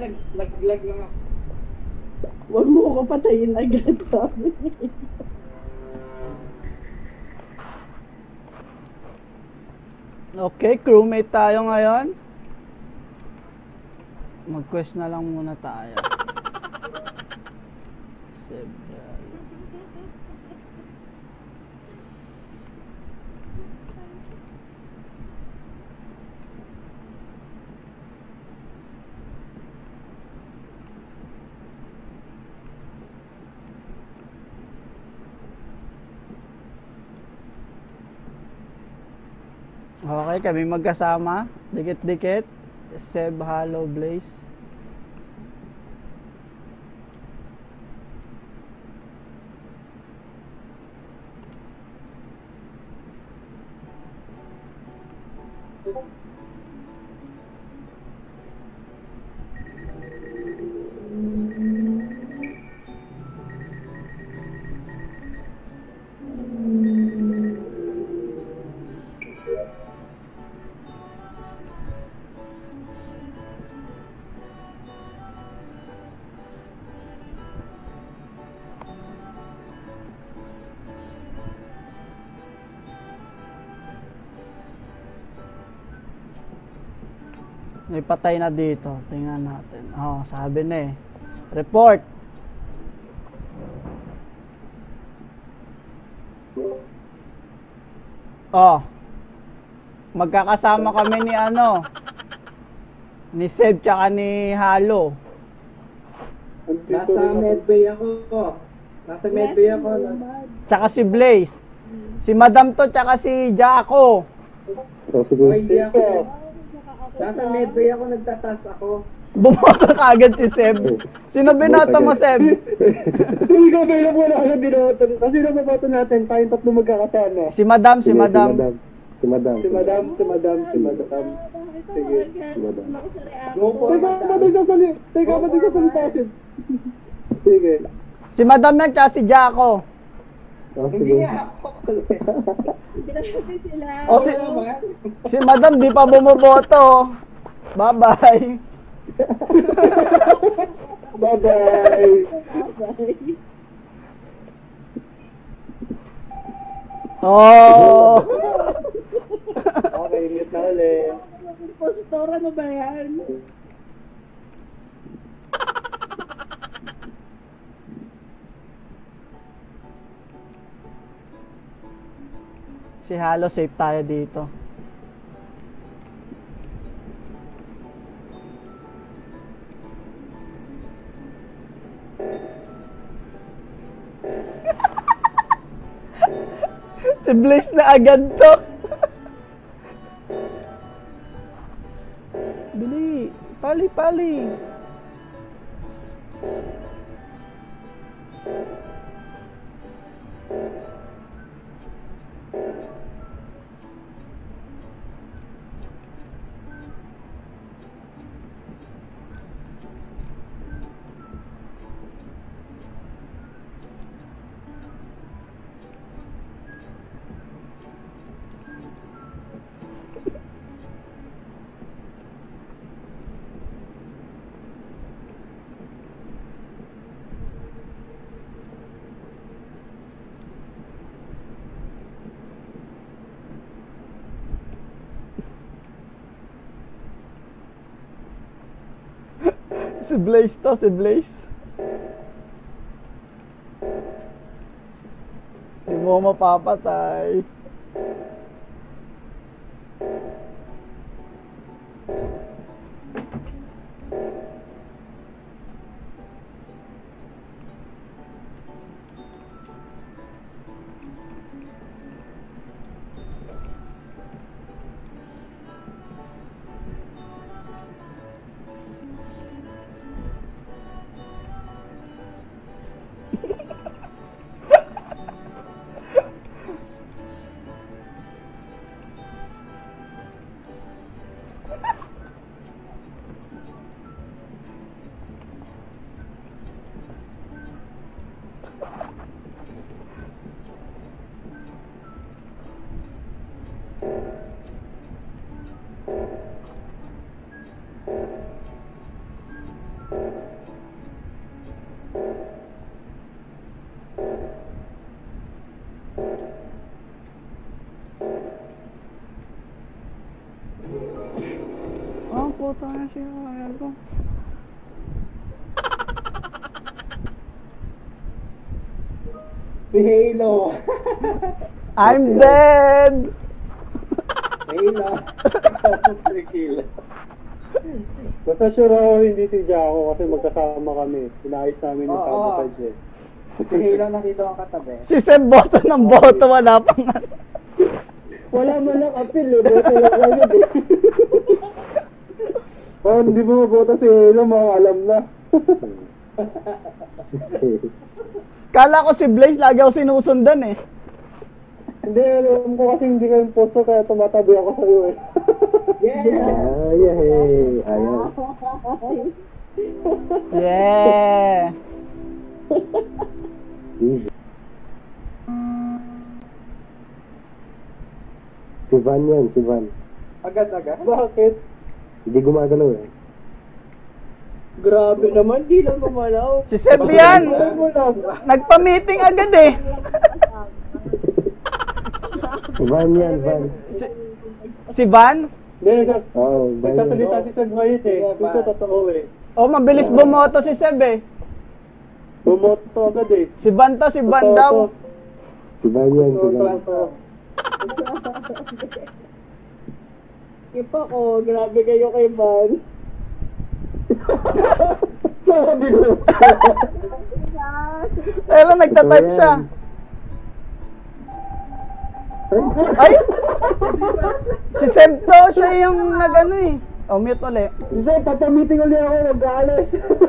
nag-lag lang ako. Huwag mo ko patayin agad, sabi. Okay, crewmate tayo ngayon. Mag-quest na lang muna tayo. Several. Okay, kami magkasama. Dikit-dikit. Seb, Halo, Blaze. May patay na dito. Tingnan natin. Oh, sabi na eh. Report. Oh. Magkakasama kami ni ano. Ni Seb tsaka ni Halo. Nasa medbay ako. Nasa medbay ako. Tsaka si Blaze. Si Madam to tsaka si Jaco. Hindi ako. Nasa medbay ako, nagtatas ako. Bumoto ka agad si Seb. Sino binoto mo, Seb? Hindi ko kayo po na agad binoto. Kasi nababoto natin, tayong tatlo magkakasama. Si Madam, si Madam. Si Madam. Sige. Si Madam. Teka, ba't nagsasalita? Sige. Si Madam yan, tsaka si Jaco. Hindi nga ako. O si Madam di pa bumoboto. Bye-bye. Bye-bye. Oh. Okay, mute na ulit. Impostor, ano ba yan? Si Halo, safe tayo dito. Si Blaze na agad to. Bili, pali. Si Blaze to, si Blaze. Hindi mo mapapatay. puta na siya. Ayago. Si Halo. I'm dead! Halo. Basta sure ako hindi si Jaco kasi magkasama kami. Inayos namin yung sabotage eh. Si Halo nakita ko katabi. Si Seb boto ng boto, wala pang Wala man lang appeal eh. Boto lang agad eh. Oh, hindi mo maboto si Halo, mga alam na. Kala ko si Blaze, lagi ako sinusundan eh. Hindi, alam ko kasi hindi ka impostor kaya tumatabi ako sa'yo eh. Yes! Ayaw. Yeah! Easy. Si Van yan, si Van. Agad-agad? Bakit? Hindi gumagalaw eh. Grabe naman, di lang mamalaw. Si Seb yan! Nagpa-meeting agad eh. Van yan, Van. Si Van? Hindi, nagsasalita si Seb ngayon eh. Ito totoo eh. Oh, mabilis bumoto si Seb eh. Bumoto agad eh. Si Van to, si Van daw. Si Van yan, si Van. Ipa ko, grabe kayo kay Van. Sabi ko. Ayun lang, nagtatype siya. Ay! Si Seb to, siya yung nag-ano eh. Oh, mute ulit. Isa, papamiting ulit ako, mag-aalas.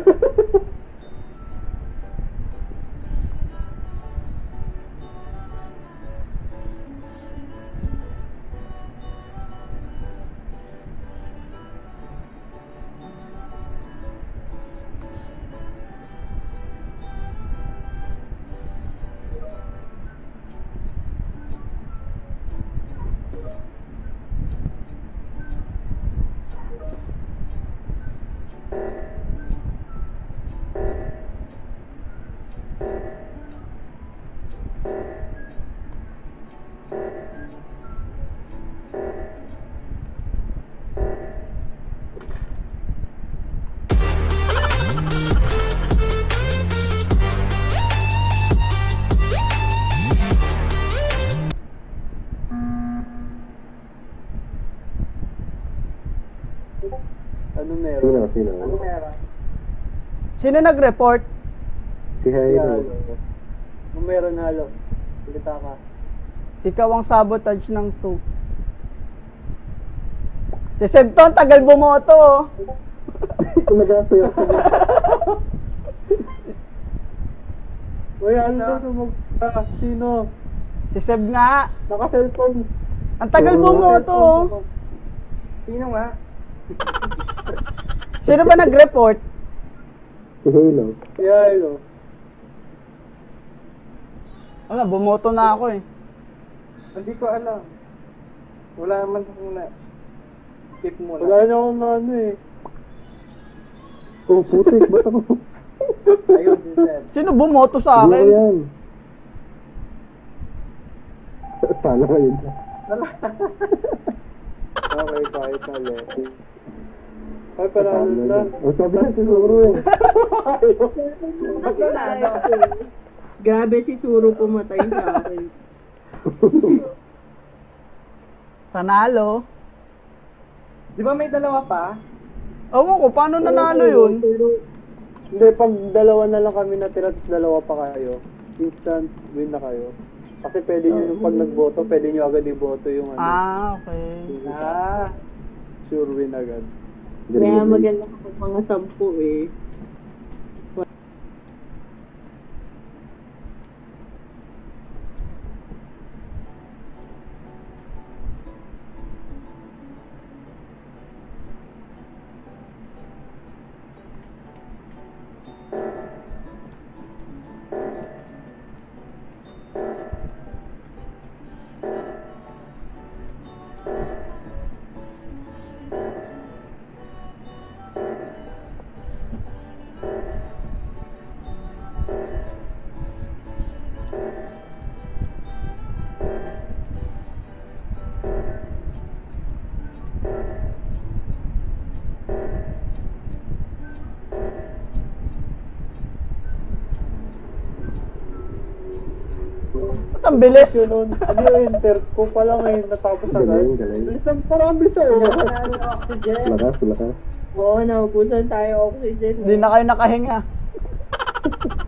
Ano meron? Sino? Ano meron? Sino nag-report? Si Halo. Ano meron halo? Salita ka. Ikaw ang sabotage ng 2. Si Seb to, ang tagal bumoto oh. Nagaso yan. Uy, ano daw sumag... sino? Si Seb nga. Naka-cellphone. Ang tagal bumoto oh. Sino nga? Sino ba nag-report? Si Halo. Si Halo. Wala, bumoto na ako eh. Hindi ko alam. Wala naman muna. Skip mo Wala lang. niya akong ano eh. Oh, putik. Ba't ako? Ayun si Seb. Sino bumoto sa Hindi ko akin? yan. Paano ka yun siya? Okay, kahit ulit. Ay, panalo na. O, sabi na siguro eh. Kasi grabe si Suro pumatay sa akin. Panalo. Di ba may dalawa pa? Ewan ko, paano nanalo yun? Hindi, pag dalawa na lang kami natira, tapos dalawa pa kayo, instant win na kayo. Kasi pwede nyo yung pag nagboto, pwede nyo agad iboto yung ano. Ah, okay. Yung isa. Sure win agad. Kaya maganda kapag mga 10 eh. Ba't ang bilis? Yun nun, ano yung enter ko pala ngayon natapos agad. Bilisan, parang bilisan. Ano oxygen? Lakas. Oo, naubusan tayo oxygen. Hindi na kayo nakahinga.